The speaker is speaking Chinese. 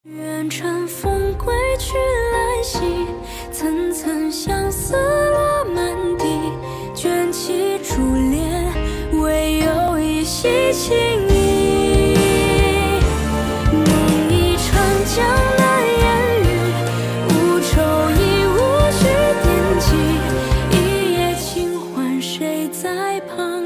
愿乘风归去来兮，层层相思落满地。卷起珠帘，唯有一袭情意。梦一场江南烟雨，无愁亦无需惦记。一夜清欢，谁在旁？